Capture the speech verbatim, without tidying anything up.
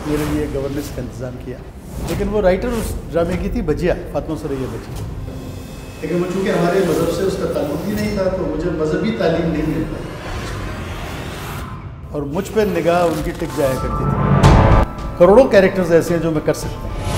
मेरे लिए गवर्नेंस का इंतज़ाम किया। लेकिन वो राइटर उस ड्रामे की थी बजिया, फातिमा सुरैया बजिया। लेकिन वो चूँकि हमारे मज़हब से उसका ताल्लुक ही नहीं था, तो मुझे मजहबी तालीम नहीं मिल पाई और मुझ पर निगाह उनकी टिक जाया करती थी। करोड़ों कैरेक्टर्स ऐसे हैं जो मैं कर सकता हूँ।